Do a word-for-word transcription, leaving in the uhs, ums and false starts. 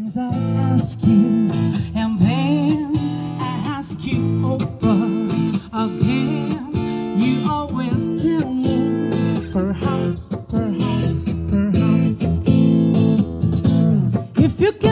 Sometimes I ask you, and then I ask you over again. You always tell me, perhaps, perhaps, perhaps. If you can